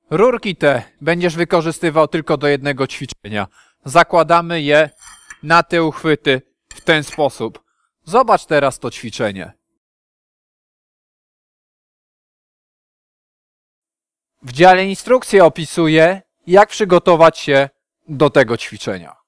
Rurki te będziesz wykorzystywał tylko do jednego ćwiczenia. Zakładamy je na te uchwyty w ten sposób. Zobacz teraz to ćwiczenie. W dziale instrukcje opisuję, jak przygotować się do tego ćwiczenia.